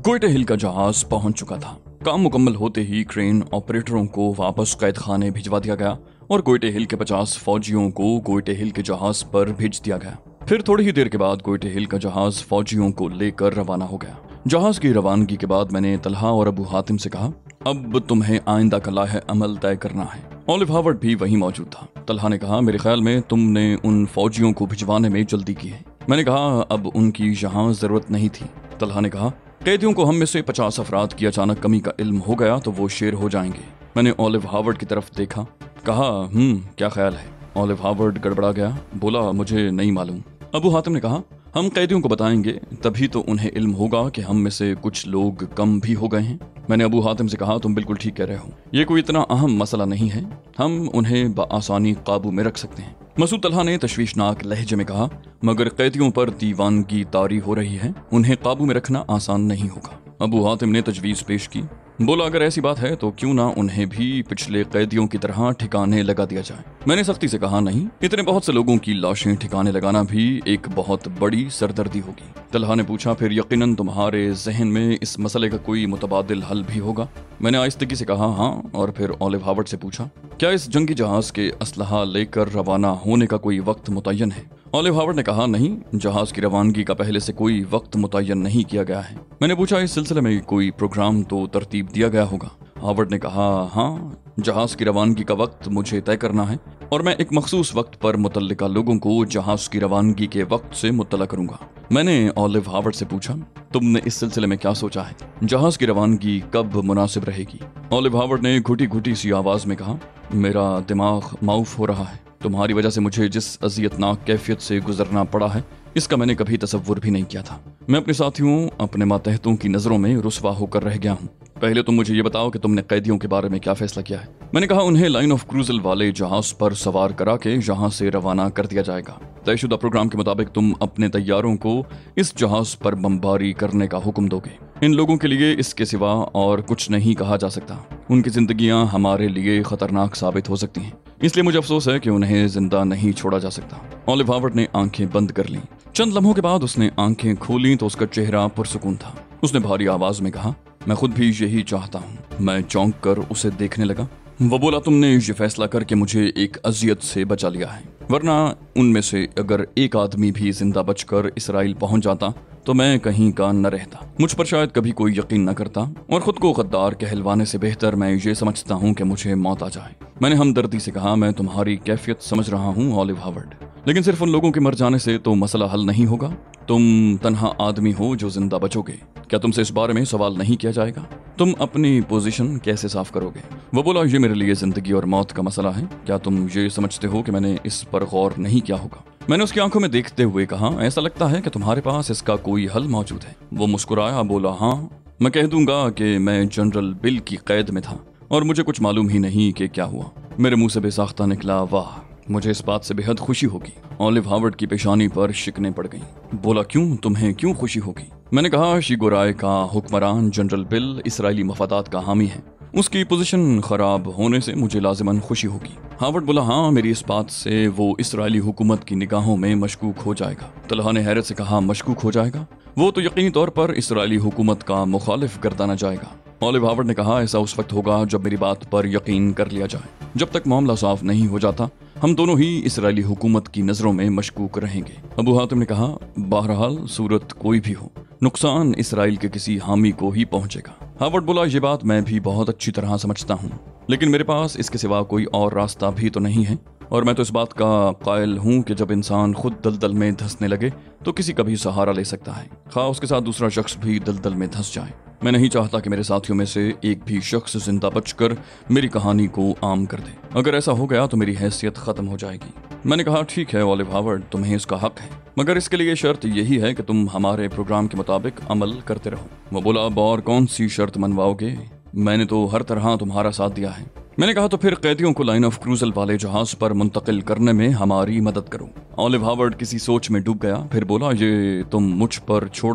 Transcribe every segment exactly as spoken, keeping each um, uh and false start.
कोयटे हिल का जहाज पहुंच चुका था। काम मुकम्मल होते ही क्रेन ऑपरेटरों को वापस कैद खाने भिजवा दिया गया और कोयटे हिल के पचास फौजियों को कोयटे हिल के जहाज पर भेज दिया गया। फिर थोड़ी ही देर के बाद कोयटे हिल का जहाज फौजियों को लेकर रवाना हो गया। जहाज की रवानगी के बाद मैंने तलहा और अबू हातिम से कहा, अब तुम्हें आइंदा का लाहे अमल तय करना है। ऑलिव हावर्ड भी वहीं मौजूद था। तलहा ने कहा, मेरे ख्याल में तुमने उन फौजियों को भिजवाने में जल्दी की है। मैंने कहा, अब उनकी यहाँ जरूरत नहीं थी। तलहा ने कहा, कैदियों को हम में से पचास अफराद की अचानक कमी का इल्म हो गया तो वो शेर हो जाएंगे। मैंने ऑलिव हावर्ड की तरफ देखा, कहा, हम्म क्या ख्याल है? ऑलिव हावर्ड गड़बड़ा गया, बोला, मुझे नहीं मालूम। अबू हातिम ने कहा, हम कैदियों को बताएंगे तभी तो उन्हें इल्म होगा कि हम में से कुछ लोग कम भी हो गए हैं। मैंने अबू हातिम से कहा, तुम बिल्कुल ठीक कह रहे हो, ये कोई इतना अहम मसला नहीं है, हम उन्हें बआसानी काबू में रख सकते हैं। मसूद तलहा ने तशवीशनाक लहजे में कहा, मगर कैदियों पर दीवानगी तारी हो रही है, उन्हें काबू में रखना आसान नहीं होगा। अबू हातिम ने तजवीज़ पेश की, बोला, अगर ऐसी बात है तो क्यों ना उन्हें भी पिछले कैदियों की तरह ठिकाने लगा दिया जाए। मैंने सख्ती से कहा, नहीं, इतने बहुत से लोगों की लाशें ठिकाने लगाना भी एक बहुत बड़ी सरदर्दी होगी। तलहा ने पूछा, फिर यकीनन तुम्हारे जहन में इस मसले का कोई मुतबादिल हल भी होगा। मैंने आहिस्तगी से कहा, हाँ। और फिर ऑलिव हावर्ड से पूछा, क्या इस जंगी जहाज के असलहा लेकर रवाना होने का कोई वक्त मुतय्यन है? ऑलिव हावर्ड ने कहा, नहीं, जहाज की रवानगी का पहले से कोई वक्त मुतय्यन नहीं किया गया है। मैंने पूछा, इस सिलसिले में कोई प्रोग्राम तो तरतीब दिया गया होगा? हावर्ड ने कहा, हाँ, जहाज की रवानगी का वक्त मुझे तय करना है और मैं एक मखसूस वक्त पर मुतल्लिका लोगों को जहाज की रवानगी के वक्त से मुत्तला करूंगा। मैंने ऑलिव हावर्ड से पूछा, तुमने इस सिलसिले में क्या सोचा है? जहाज की रवानगी कब मुनासिब रहेगी? ऑलिव हावर्ड ने घुटी घुटी सी आवाज में कहा, मेरा दिमाग माऊफ हो रहा है। तुम्हारी वजह से मुझे जिस अजियतनाक कैफियत से गुजरना पड़ा है, इसका मैंने कभी तसव्वुर भी नहीं किया था। मैं अपने साथियों, अपने मातहतों की नजरों में रुस्वा होकर रह गया हूँ। पहले तुम मुझे ये बताओ कि तुमने कैदियों के बारे में क्या फैसला किया है? मैंने कहा, उन्हें लाइन ऑफ क्रूजल वाले जहाज पर सवार करा के यहाँ से रवाना कर दिया जाएगा। तयशुदा प्रोग्राम के मुताबिक तुम अपने तैयारों को इस जहाज पर बमबारी करने का हुक्म दोगे। इन लोगों के लिए इसके सिवा और कुछ नहीं कहा जा सकता। उनकी जिंदगियां हमारे लिए खतरनाक साबित हो सकती हैं, इसलिए मुझे अफसोस है कि उन्हें जिंदा नहीं छोड़ा जा सकता। ऑलिव हावर्ड ने आंखें बंद कर ली। चंद लम्हों के बाद उसने आंखें खोली तो उसका चेहरा पुरसुकून था। उसने भारी आवाज में कहा, मैं खुद भी यही चाहता हूँ। मैं चौंक कर उसे देखने लगा। वो बोला, तुमने ये फैसला करके मुझे एक अजियत से बचा लिया है, वरना उनमें से अगर एक आदमी भी जिंदा बचकर इसराइल पहुंच जाता तो मैं कहीं का न रहता। मुझ पर शायद कभी कोई यकीन न करता और खुद को गद्दार कहलवाने से बेहतर मैं ये समझता हूँ कि मुझे मौत आ जाए। मैंने हमदर्दी से कहा, मैं तुम्हारी कैफियत समझ रहा हूँ ऑलिव हावर्ड, लेकिन सिर्फ उन लोगों के मर जाने से तो मसला हल नहीं होगा। तुम तन्हा आदमी हो जो जिंदा बचोगे। क्या तुमसे इस बारे में सवाल नहीं किया जाएगा? तुम अपनी पोजीशन कैसे साफ करोगे? वो बोला, ये मेरे लिए जिंदगी और मौत का मसला है। क्या तुम ये समझते हो कि मैंने इस पर गौर नहीं किया होगा? मैंने उसकी आंखों में देखते हुए कहा, ऐसा लगता है कि तुम्हारे पास इसका कोई हल मौजूद है। वो मुस्कुराया, बोला, हाँ, मैं कह दूंगा कि मैं जनरल बिल की कैद में था और मुझे कुछ मालूम ही नहीं कि क्या हुआ। मेरे मुंह से बेसाख्ता निकला, वाह, मुझे इस बात से बेहद खुशी होगी। ऑलिव हावर्ड की पेशानी पर शिकने पड़ गईं। बोला, क्यों, तुम्हें क्यों खुशी होगी? मैंने कहा, शीगोराय का हुक्मरान जनरल बिल इसराइली मफादात का हामी है। उसकी पोजीशन खराब होने से मुझे लाजिमन खुशी होगी। हावर्ड बोला, हाँ, मेरी इस बात से वो इसराइली हुकूमत की निगाहों में मशकूक हो जाएगा। तलहा ने हैरत से कहा, मशकूक हो जाएगा? वो तो यकीनी तौर पर इसराइली हुकूमत का मुखालिफ गर्दाना जाएगा। ऑलिव हावर्ड ने कहा, ऐसा उस वक्त होगा जब मेरी बात पर यकीन कर लिया जाए। जब तक मामला साफ नहीं हो जाता हम दोनों ही इसराइली हुकूमत की नजरों में मशकूक रहेंगे। अबू हातिम ने कहा, बहरहाल सूरत कोई भी हो, नुकसान इसराइल के किसी हामी को ही पहुंचेगा। हावर्ड बोला, ये बात मैं भी बहुत अच्छी तरह समझता हूँ, लेकिन मेरे पास इसके सिवा कोई और रास्ता भी तो नहीं है और मैं तो इस बात का कायल हूँ कि जब इंसान खुद दलदल में धंसने लगे तो किसी का भी सहारा ले सकता है, खा उसके साथ दूसरा शख्स भी दलदल में धंस जाए। मैं नहीं चाहता कि मेरे साथियों में से एक भी शख्स जिंदा बचकर मेरी कहानी को आम कर दे। अगर ऐसा हो गया तो मेरी हैसियत खत्म हो जाएगी। मैंने कहा, ठीक है ऑलिव हावर्ड, तुम्हें इसका हक है, मगर इसके लिए शर्त यही है कि तुम हमारे प्रोग्राम के मुताबिक अमल करते रहो। वो बोला, अब और कौन सी शर्त मनवाओगे? मैंने तो हर तरह तुम्हारा साथ दिया है। मैंने कहा, तो फिर कैदियों को लाइन ऑफ क्रूजल वाले जहाज पर मुंतकिल करने में हमारी मदद करो। ऑलिव हावर्ड किसी सोच में डूब गया, फिर बोला, ये तुम मुझ पर छोड़ दो।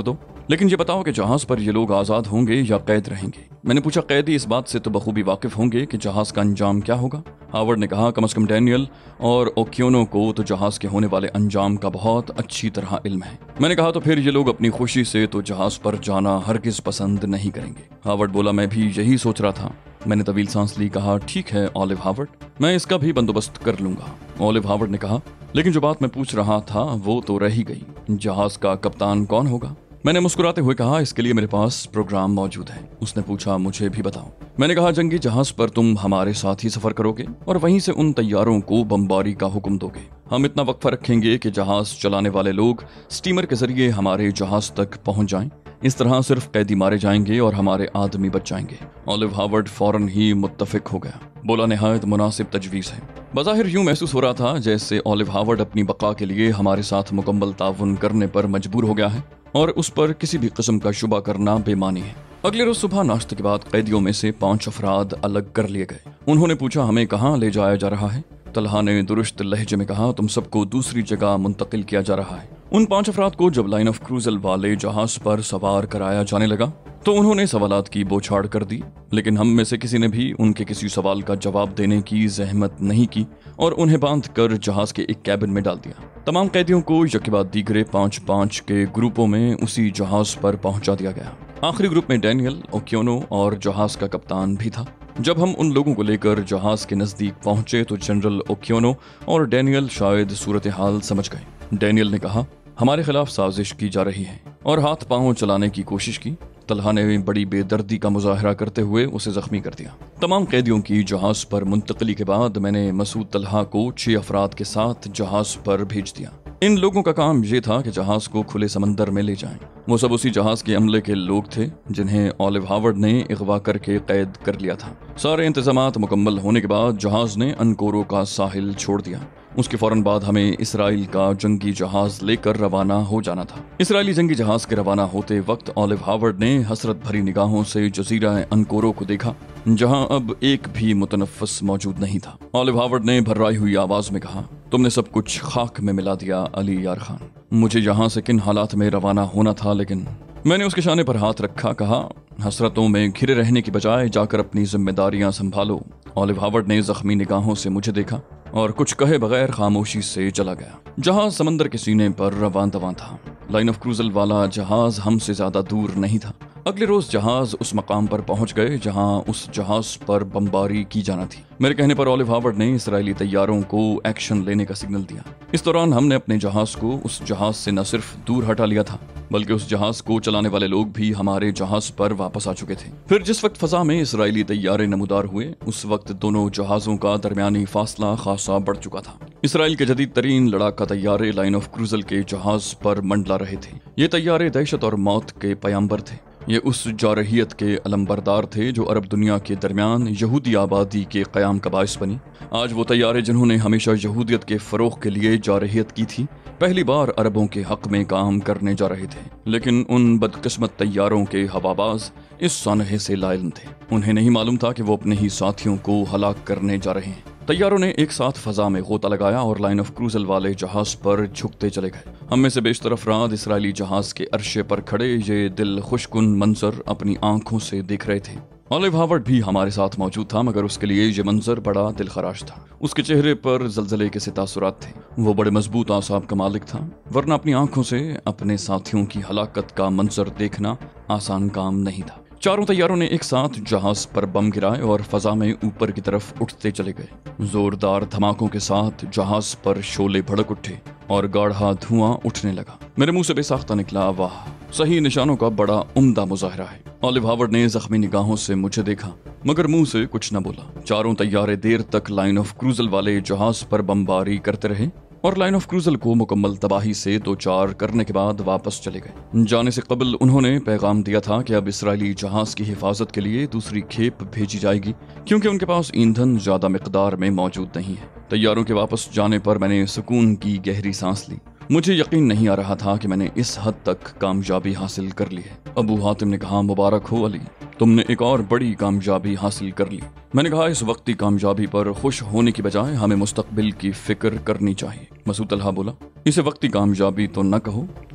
लेकिन ये बताओ कि जहाज पर ये लोग आज़ाद होंगे या कैद रहेंगे। मैंने पूछा, कैदी इस बात से तो बखूबी वाकिफ होंगे कि जहाज का अंजाम क्या होगा। हावर्ड ने कहा, कम से कम डैनियल और ओक्योनो को तो जहाज के होने वाले अंजाम का बहुत अच्छी तरह इल्म है। मैंने कहा, तो फिर ये लोग अपनी खुशी से तो जहाज पर जाना हरगिज पसंद नहीं करेंगे। हावर्ड बोला, मैं भी यही सोच रहा था। मैंने तवील सांस ली, कहा, ठीक है ऑलिव हावर्ड, मैं इसका भी बंदोबस्त कर लूंगा। ऑलिव हावर्ड ने कहा, लेकिन जो बात मैं पूछ रहा था वो तो रह ही गई, जहाज का कप्तान कौन होगा। मैंने मुस्कुराते हुए कहा, इसके लिए मेरे पास प्रोग्राम मौजूद है। उसने पूछा, मुझे भी बताओ। मैंने कहा, जंगी जहाज पर तुम हमारे साथ ही सफर करोगे और वहीं से उन तैयारों को बमबारी का हुक्म दोगे। हम इतना वक्फा रखेंगे कि जहाज चलाने वाले लोग स्टीमर के जरिए हमारे जहाज तक पहुंच जाएं। इस तरह सिर्फ कैदी मारे जाएंगे और हमारे आदमी बच जाएंगे। ऑलिव हावर्ड फौरन ही मुत्तफिक हो गया। बोला, निहायत मुनासिब तजवीज़ है। बज़ाहिर यूं महसूस हो रहा था जैसे ऑलिव हावर्ड अपनी बका के लिए हमारे साथ मुकम्मल ताउन करने पर मजबूर हो गया है और उस पर किसी भी किस्म का शुबा करना बेमानी है। अगले रोज सुबह नाश्ते के बाद कैदियों में से पांच अफराद अलग कर लिए गए। उन्होंने पूछा, हमें कहाँ ले जाया जा रहा है। तलहा ने दुरुस्त लहजे में कहा, तुम सबको दूसरी जगह मुंतकिल किया जा रहा है। उन पांच अफराद को जब लाइन ऑफ क्रूजल वाले जहाज पर सवार कराया जाने लगा तो उन्होंने सवालात की बौछार कर दी, लेकिन हम में से किसी ने भी उनके किसी सवाल का जवाब देने की जहमत नहीं की और उन्हें बांध कर जहाज के एक कैबिन में डाल दिया। तमाम कैदियों को यके बाद दीगरे पांच पांच के ग्रुपों में उसी जहाज पर पहुंचा दिया गया। आखिरी ग्रुप में डैनियल, ओक्योनो और जहाज का कप्तान भी था। जब हम उन लोगों को लेकर जहाज के नजदीक पहुंचे तो जनरल ओक्योनो और डैनियल शायद सूरत हाल समझ गए। डैनियल ने कहा, हमारे खिलाफ साजिश की जा रही है, और हाथ पांव चलाने की कोशिश की। तलहा ने बड़ी बेदर्दी का मुजाहरा करते हुए उसे जख्मी कर दिया। तमाम कैदियों की जहाज पर मुंतकली के बाद मैंने मसूद तलहा को छह अफराद के साथ जहाज पर भेज दिया। इन लोगों का काम ये था कि जहाज को खुले समंदर में ले जाएं। वो सब उसी जहाज के अमले के लोग थे जिन्हें ऑलिव हावर्ड ने अगवा करके कैद कर लिया था। सारे इंतजामात मुकम्मल होने के बाद जहाज ने अनकोरो का साहिल छोड़ दिया। उसके फौरन बाद हमें इसराइल का जंगी जहाज लेकर रवाना हो जाना था। इसराइली जंगी जहाज के रवाना होते वक्त ऑलिव हावर्ड ने हसरत भरी निगाहों से जजीरा अनकोरो को देखा, जहां अब एक भी मुतनफ़्फ़िस मौजूद नहीं था। ऑलिव हावर्ड ने भर्राई हुई आवाज में कहा, तुमने सब कुछ खाक में मिला दिया अली यार खान। मुझे यहाँ से किन हालात में रवाना होना था, लेकिन मैंने उसके शाने पर हाथ रखा, कहा, हसरतों में घिरे रहने की बजाय जाकर अपनी जिम्मेदारियां संभालो। ऑलिव हावर्ड ने जख्मी निगाहों से मुझे देखा और कुछ कहे बगैर खामोशी से चला गया। जहाज समंदर के सीने पर रवां दवां था। लाइन ऑफ क्रूजल वाला जहाज हमसे ज्यादा दूर नहीं था। अगले रोज जहाज उस मकाम पर पहुंच गए जहां उस जहाज पर बमबारी की जाना थी। मेरे कहने पर ऑलिव हावर्ड ने इसराइली तैयारों को एक्शन लेने का सिग्नल दिया। इस दौरान हमने अपने जहाज को उस जहाज से न सिर्फ दूर हटा लिया था, बल्कि उस जहाज को चलाने वाले लोग भी हमारे जहाज पर वापस आ चुके थे। फिर जिस वक्त फजा में इसराइली तैयारे नमूदार हुए, उस वक्त दोनों जहाजों का दरमियानी फासला खासा बढ़ चुका था। इसराइल के जदीद तरीन लड़ाका तैयारे लाइन ऑफ क्रूजल के जहाज पर मंडला रहे थे। ये तैयारे दहशत और मौत के पैगंबर थे। ये उस जारहियत के अलमबरदार थे जो अरब दुनिया के दरमियान यहूदी आबादी के क़याम का बाइस बनी। आज वो तैयारे जिन्होंने हमेशा यहूदियत के फ़रोग़ के लिए जारहियत की थी, पहली बार अरबों के हक़ में काम करने जा रहे थे। लेकिन उन बदकिस्मत तैयारों के हवाबाज इस सानहे से लाइल थे। उन्हें नहीं मालूम था कि वो अपने ही साथियों को हलाक करने जा रहे हैं। तैयारों ने एक साथ फजा में गोता लगाया और लाइन ऑफ क्रूजल वाले जहाज पर झुकते चले गए। हम में से बेशतर अफराद इसराइली जहाज के अरशे पर खड़े ये दिल खुशकुन मंजर अपनी आंखों से देख रहे थे। ऑलिव हावर्ड भी हमारे साथ मौजूद था, मगर उसके लिए ये मंजर बड़ा दिलखराश था। उसके चेहरे पर जलजले के से तासुरात थे। वो बड़े मजबूत आसाब का मालिक था, वरना अपनी आंखों से अपने साथियों की हलाकत का मंजर देखना आसान काम नहीं था। चारों तैयारों ने एक साथ जहाज पर बम गिराए और फजा में ऊपर की तरफ उठते चले गए। जोरदार धमाकों के साथ जहाज पर शोले भड़क उठे और गाढ़ा धुआं उठने लगा। मेरे मुंह से बेसाख्ता निकला, वाह, सही निशानों का बड़ा उम्दा मुजाहरा है। ऑलिव हावर्ड ने जख्मी निगाहों से मुझे देखा, मगर मुंह से कुछ न बोला। चारों तैयारे देर तक लाइन ऑफ क्रूजल वाले जहाज पर बमबारी करते रहे और लाइन ऑफ क्रूजल को मुकम्मल तबाही से दो चार करने के बाद वापस चले गए। जाने से कबल उन्होंने पैगाम दिया था कि अब इसराइली जहाज की हिफाजत के लिए दूसरी खेप भेजी जाएगी, क्योंकि उनके पास ईंधन ज्यादा मिकदार में मौजूद नहीं है। तैयारों के वापस जाने पर मैंने सुकून की गहरी सांस ली। मुझे यकीन नहीं आ रहा था कि मैंने इस हद तक कामयाबी हासिल कर ली है। अबू हातिम ने कहा, मुबारक हो अली, तुमने एक और बड़ी कामयाबी हासिल कर ली। मैंने कहा, इस वक्ती कामयाबी पर खुश होने की बजाय हमें मुस्तकबिल की फिक्र करनी चाहिए। मसूद तलहा बोला, इसे वक्ती कामयाबी तो न कहो,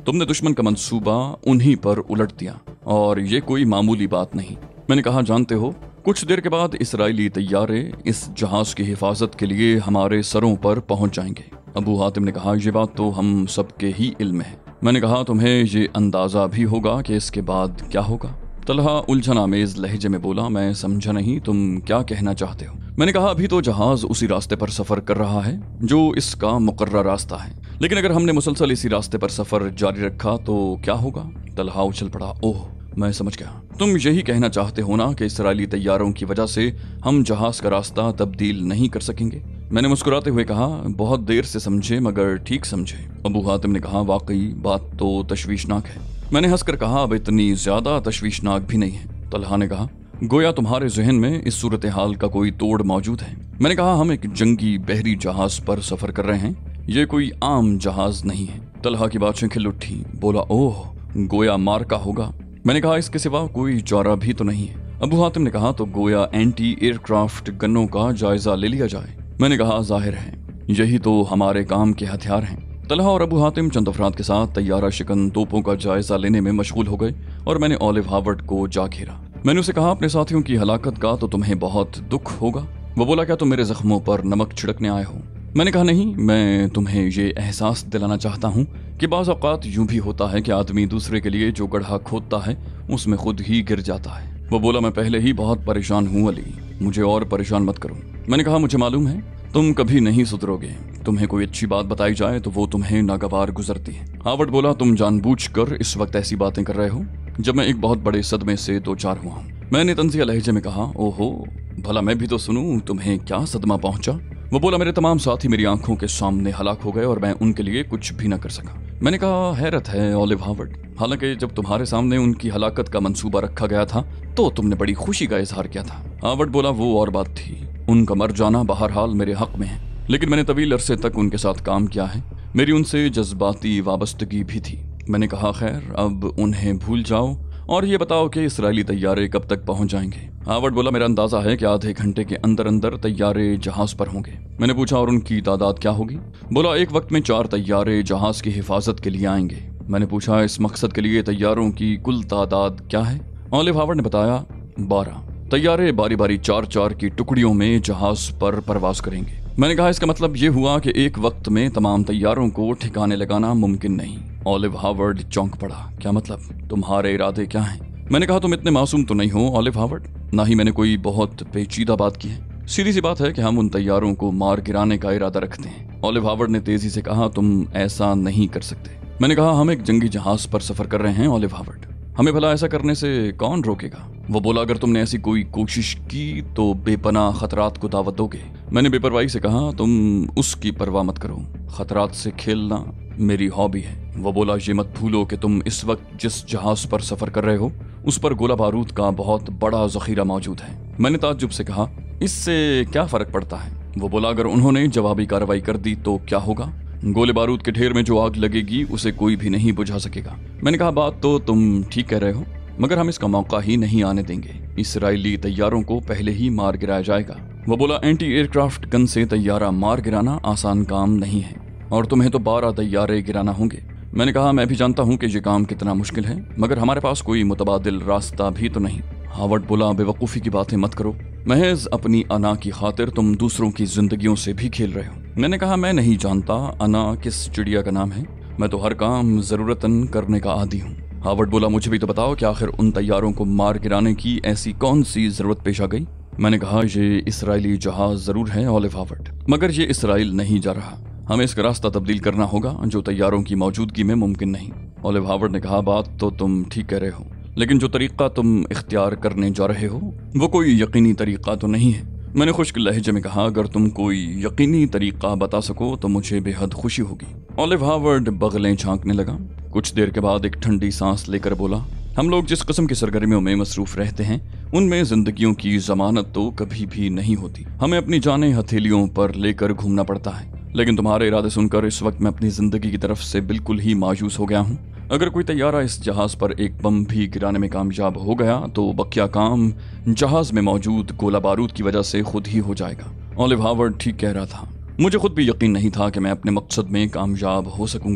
तुमने दुश्मन का मंसूबा उन्हीं पर उलट दिया और ये कोई मामूली बात नहीं। मैंने कहा जानते हो, कुछ देर के बाद इसराइली तैयारे इस जहाज की हिफाजत के लिए हमारे सरों पर पहुंच जाएंगे। अबू हातिम ने कहा ये बात तो हम सबके ही इल्म है। मैंने कहा तुम्हें ये अंदाजा भी होगा कि इसके बाद क्या होगा। तलहा उलझन आमेज लहजे में बोला, मैं समझा नहीं, तुम क्या कहना चाहते हो। मैंने कहा अभी तो जहाज उसी रास्ते पर सफर कर रहा है जो इसका मुकर्रर रास्ता है, लेकिन अगर हमने मुसलसल इसी रास्ते पर सफर जारी रखा तो क्या होगा। तलहा उछल पड़ा, ओह मैं समझ गया, तुम यही कहना चाहते हो ना कि इसराइली तैयारों की वजह से हम जहाज का रास्ता तब्दील नहीं कर सकेंगे। मैंने मुस्कुराते हुए कहा, बहुत देर से समझे मगर ठीक समझे। अबू हातिम ने कहा, वाकई बात तो तशवीशनाक है। मैंने हंसकर कहा, अब इतनी ज्यादा तशवीशनाक भी नहीं है। तलहा ने कहा, गोया तुम्हारे जहन में इस सूरत हाल का कोई तोड़ मौजूद है। मैंने कहा, हम एक जंगी बहरी जहाज पर सफर कर रहे हैं, ये कोई आम जहाज नहीं है। तलहा की बातें खिल उठी, बोला, ओह गोया मार का होगा। मैंने कहा, इसके सिवा कोई चारा भी तो नहीं है। अबू हातिम ने कहा, तो गोया एंटी एयरक्राफ्ट गनों का जायजा ले लिया जाए। मैंने कहा, जाहिर है यही तो हमारे काम के हथियार हैं। तलहा और अबू हातिम चंद अफराद के साथ तैयारा शिकन तोपों का जायजा लेने में मशगूल हो गए और मैंने ओलिव हार्वर्ड को जा घेरा। मैंने उसे कहा, अपने साथियों की हलाकत का तो तुम्हें बहुत दुख होगा। वो बोला, क्या तुम मेरे जख्मों पर नमक छिड़कने आए हो। मैंने कहा, नहीं, मैं तुम्हें ये एहसास दिलाना चाहता हूँ कि बाज़ औक़ात यूं भी होता है कि आदमी दूसरे के लिए जो गड्ढा खोदता है उसमें खुद ही गिर जाता है। वो बोला, मैं पहले ही बहुत परेशान हूँ अली, मुझे और परेशान मत करो। मैंने कहा, मुझे मालूम है तुम कभी नहीं सुधरोगे, तुम्हें कोई अच्छी बात बताई जाए तो वो तुम्हें नागवार गुजरती है। हार्वर्ड बोला, तुम जानबूझकर इस वक्त ऐसी बातें कर रहे हो जब मैं एक बहुत बड़े सदमे से दो चार हुआ हूँ। मैंने तंजिया लहजे में कहा, ओहो भला मैं भी तो सुनूं, तुम्हें क्या सदमा पहुंचा। वो बोला, मेरे तमाम साथी मेरी आंखों के सामने हलाक हो गए और मैं उनके लिए कुछ भी न कर सका। मैंने कहा, हैरत है ओलिव हार्वर्ड, हालांकि जब तुम्हारे सामने उनकी हलाकत का मंसूबा रखा गया था तो तुमने बड़ी खुशी का इजहार किया था। हार्वर्ड बोला, वो और बात थी, उनका मर जाना बहरहाल मेरे हक में है, लेकिन मैंने तवील अरसे तक उनके साथ काम किया है, मेरी उनसे जज्बाती वाबस्तगी भी थी। मैंने कहा, खैर अब उन्हें भूल जाओ और ये बताओ कि इसराइली तैयारे कब तक पहुंच जाएंगे। हार्वर्ड बोला, मेरा अंदाजा है कि आधे घंटे के अंदर अंदर तैयारे जहाज पर होंगे। मैंने पूछा, और उनकी तादाद क्या होगी। बोला, एक वक्त में चार तैयारे जहाज की हिफाजत के लिए आएंगे। मैंने पूछा, इस मकसद के लिए तैयारों की कुल तादाद क्या है। ओलिव हार्वर्ड ने बताया, बारह तैयारे बारी बारी चार चार की टुकड़ियों में जहाज पर परवाज करेंगे। मैंने कहा, इसका मतलब ये हुआ कि एक वक्त में तमाम तैयारों को ठिकाने लगाना मुमकिन नहीं। ओलिव हार्वर्ड चौंक पड़ा, क्या मतलब, तुम्हारे इरादे क्या हैं। मैंने कहा, तुम इतने मासूम तो नहीं हो ओलिव हार्वर्ड, ना ही मैंने कोई बहुत पेचीदा बात की है। सीधी सी बात है कि हम उन तैयारों को मार गिराने का इरादा रखते हैं। ओलिव हार्वर्ड ने तेजी से कहा, तुम ऐसा नहीं कर सकते। मैंने कहा, हम एक जंगी जहाज पर सफर कर रहे हैं ओलिव हार्वर्ड, हमें भला ऐसा करने से कौन रोकेगा। वो बोला, अगर तुमने ऐसी कोई कोशिश की तो बेपनाह खतरात को दावत दोगे। मैंने बेपरवाही से कहा, तुम उसकी परवाह मत करो, खतरात से खेलना मेरी हॉबी है। वो बोला, ये मत भूलो कि तुम इस वक्त जिस जहाज पर सफर कर रहे हो उस पर गोला बारूद का बहुत बड़ा जखीरा मौजूद है। मैंने ताज्जुब से कहा, इससे क्या फर्क पड़ता है। वो बोला, अगर उन्होंने जवाबी कार्रवाई कर दी तो क्या होगा। गोले बारूद के ढेर में जो आग लगेगी उसे कोई भी नहीं बुझा सकेगा। मैंने कहा, बात तो तुम ठीक कह रहे हो, मगर हम इसका मौका ही नहीं आने देंगे। इसराइली तैयारों को पहले ही मार गिराया जाएगा। वो बोला, एंटी एयरक्राफ्ट गन से तैयारा मार गिराना आसान काम नहीं है और तुम्हें तो बारह तैयारे गिराना होंगे। मैंने कहा, मैं भी जानता हूँ कि ये काम कितना मुश्किल है, मगर हमारे पास कोई मुतबादिल रास्ता भी तो नहीं। हार्वर्ड बोला, बेवकूफ़ी की बातें मत करो, महज अपनी अना की खातिर तुम दूसरों की जिंदगियों से भी खेल रहे हो। मैंने कहा, मैं नहीं जानता अना किस चिड़िया का नाम है, मैं तो हर काम ज़रूरतन करने का आदी हूँ। हार्वर्ड बोला, मुझे भी तो बताओ कि आखिर उन तैयारों को मार गिराने की ऐसी कौन सी ज़रूरत पेश आ गई। मैंने कहा, ये इसराइली जहाज ज़रूर है ओलिव हार्वर्ड, मगर ये इसराइल नहीं जा रहा, हमें इसका रास्ता तब्दील करना होगा जो तैयारों की मौजूदगी में मुमकिन नहीं। ओलिव हार्वर्ड ने कहा, बात तो तुम ठीक कह रहे हो, लेकिन जो तरीका तुम इख्तियार करने जा रहे हो वो कोई यकीनी तरीका तो नहीं है। मैंने खुश्क लहजे में कहा, अगर तुम कोई यकीनी तरीका बता सको तो मुझे बेहद खुशी होगी। ओलिव हार्वर्ड बगलें झांकने लगा। कुछ देर के बाद एक ठंडी सांस लेकर बोला, हम लोग जिस किस्म की सरगर्मियों में मसरूफ रहते हैं उनमें जिंदगियों की जमानत तो कभी भी नहीं होती। हमें अपनी जानें हथेलियों पर लेकर घूमना पड़ता है, लेकिन तुम्हारे इरादे सुनकर इस वक्त मैं अपनी जिंदगी की तरफ से बिल्कुल ही मायूस हो गया हूँ। अगर कोई तैयारा इस जहाज पर एक बम भी गिराने में कामयाब हो गया तो बकिया काम जहाज में मौजूद गोला बारूद की वजह से खुद ही हो जाएगा। ओलिव हार्वर्ड ठीक कह रहा था, मुझे खुद भी यकीन नहीं था कि मैं अपने मकसद में कामयाब हो सकूंगा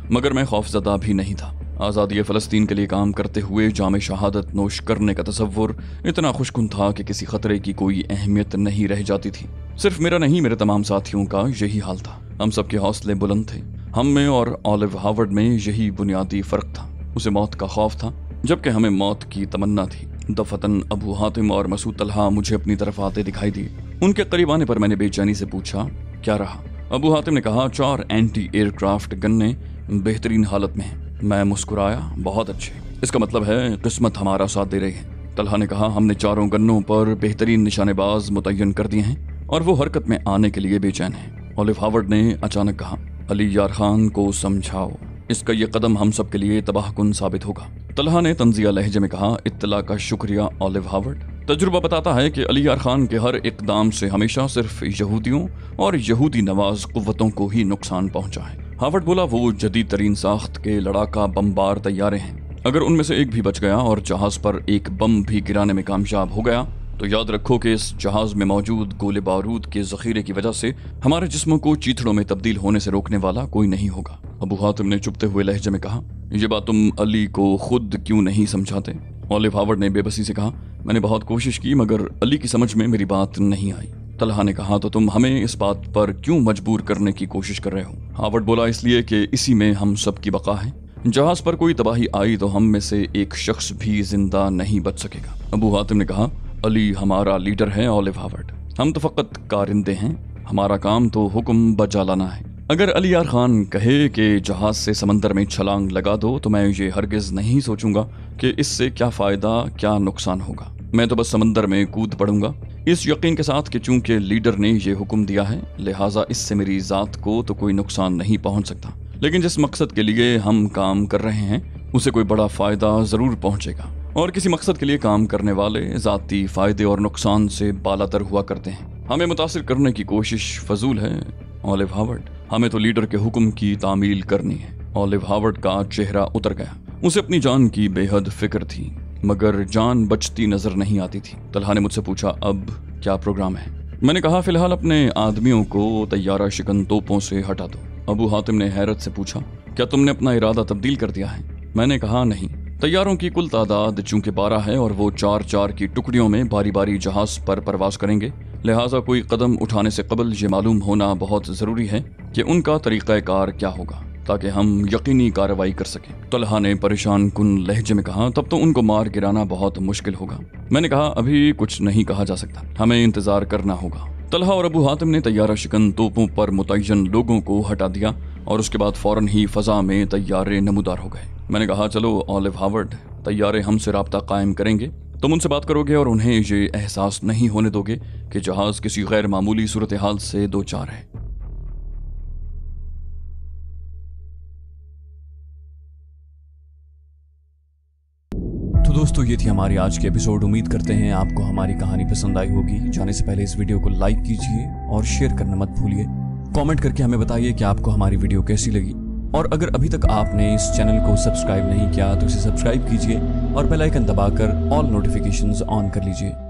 मगर मैं खौफजदा भी नहीं था। आज़ादी फ़लस्तीन के लिए काम करते हुए जामे शहादत नोश करने का तसव्वुर इतना खुशकुन था कि किसी खतरे की कोई अहमियत नहीं रह जाती थी। सिर्फ मेरा नहीं, मेरे तमाम साथियों का यही हाल था। हम सबके हौसले बुलंद थे। हम में और ऑलिव हार्वर्ड में यही बुनियादी फ़र्क था। उसे मौत का खौफ था, जबकि हमें मौत की तमन्ना थी। दफतन अबू हातिम और मसूद तलहा मुझे अपनी तरफ आते दिखाई दिए। उनके करीब आने पर मैंने बेचैनी से पूछा, क्या रहा? अबू हातिम ने कहा, चार एंटी एयरक्राफ्ट गन्ने बेहतरीन हालत में हैं। मैं मुस्कुराया, बहुत अच्छे, इसका मतलब है किस्मत हमारा साथ दे रही है। तलहा ने कहा, हमने चारों गन्नों पर बेहतरीन निशानेबाज मुतय्यन कर दिए हैं और वो हरकत में आने के लिए बेचैन हैं। ऑलिव हार्वर्ड ने अचानक कहा, अली यार खान को समझाओ, इसका ये कदम हम सब के लिए तबाहकुन साबित होगा। तलहा ने तंजिया लहजे में कहा, इत्तला का शुक्रिया ऑलिव हार्वर्ड। तजुर्बा बताता है कि अली यार खान के हर इकदाम से हमेशा सिर्फ यहूदियों और यहूदी नवाज कुव्वतों को ही नुकसान पहुंचा है। हार्वर्ड बोला, वो जदीद तरीन साख्त के लड़ाका बमबार तैयारे हैं। अगर उनमें से एक भी बच गया और जहाज पर एक बम भी गिराने में कामयाब हो गया तो याद रखो कि इस जहाज में मौजूद गोले बारूद के जखीरे की वजह से हमारे जिस्मों को चीथड़ों में तब्दील होने से रोकने वाला कोई नहीं होगा। अबू हातिम ने चुपते हुए लहजे में कहा, यह बात तुम अली को खुद क्यों नहीं समझाते? ऑलिव हार्वर्ड ने बेबसी से कहा, मैंने बहुत कोशिश की मगर अली की समझ में मेरी बात नहीं आई। तलहा ने कहा, तो तुम हमें इस बात पर क्यों मजबूर करने की कोशिश कर रहे हो? हार्वर्ड बोला, इसलिए कि इसी में हम सब की बका है। जहाज पर कोई तबाही आई तो हम में से एक शख्स भी जिंदा नहीं बच सकेगा। अबू हातिम ने कहा, अली हमारा लीडर है ऑलिव हार्वर्ड, हम तो फकत कारिंदे हैं, हमारा काम तो हुक्म बजा लाना है। अगर अली यार खान कहे कि जहाज से समंदर में छलांग लगा दो तो मैं ये हरगिज नहीं सोचूंगा कि इससे क्या फायदा क्या नुकसान होगा। मैं तो बस समंदर में कूद पड़ूंगा, इस यकीन के साथ कि चूंकि लीडर ने ये हुक्म दिया है लिहाजा इससे मेरी जात को तो कोई नुकसान नहीं पहुंच सकता। लेकिन जिस मकसद के लिए हम काम कर रहे हैं उसे कोई बड़ा फायदा जरूर पहुंचेगा और किसी मकसद के लिए काम करने वाले जाती फायदे और नुकसान से बालातर हुआ करते हैं। हमें मुतासिर करने की कोशिश फजूल है ऑलिव हार्वर्ड, हमें तो लीडर के हुक्म की तामील करनी है। ऑलिव हार्वर्ड का चेहरा उतर गया। उसे अपनी जान की बेहद फिक्र थी मगर जान बचती नजर नहीं आती थी। तलहा ने मुझसे पूछा, अब क्या प्रोग्राम है? मैंने कहा, फिलहाल अपने आदमियों को तैयारा शिकन तोपों से हटा दो। अबू हातिम ने हैरत से पूछा, क्या तुमने अपना इरादा तब्दील कर दिया है? मैंने कहा, नहीं। तैयारों की कुल तादाद चूंकि बारह है और वो चार चार की टुकड़ियों में बारी बारी जहाज पर परवाज करेंगे, लिहाजा कोई कदम उठाने से कबल ये मालूम होना बहुत जरूरी है कि उनका तरीक़ाकार क्या होगा ताकि हम यकीनी कार्रवाई कर सकें। तलहा ने परेशान कुन लहजे में कहा, तब तो उनको मार गिराना बहुत मुश्किल होगा। मैंने कहा, अभी कुछ नहीं कहा जा सकता, हमें इंतजार करना होगा। तलहा और अबू हातिम ने तैयारा शिकन तोपों पर मुतय्यन लोगों को हटा दिया और उसके बाद फौरन ही फजा में तैयारे नमूदार हो गए। मैंने कहा, चलो ऑलिव हार्वर्ड, तैयारे हमसे राब्ता कायम करेंगे, तुम उनसे बात करोगे और उन्हें ये एहसास नहीं होने दोगे कि जहाज किसी गैर मामूली सूरत हाल से दो चार है। तो दोस्तों, ये थी हमारी आज की एपिसोड। उम्मीद करते हैं आपको हमारी कहानी पसंद आई होगी। जाने से पहले इस वीडियो को लाइक कीजिए और शेयर करना मत भूलिए। कमेंट करके हमें बताइए कि आपको हमारी वीडियो कैसी लगी और अगर अभी तक आपने इस चैनल को सब्सक्राइब नहीं किया तो इसे सब्सक्राइब कीजिए और बेल आइकन दबाकर ऑल नोटिफिकेशंस ऑन कर लीजिए।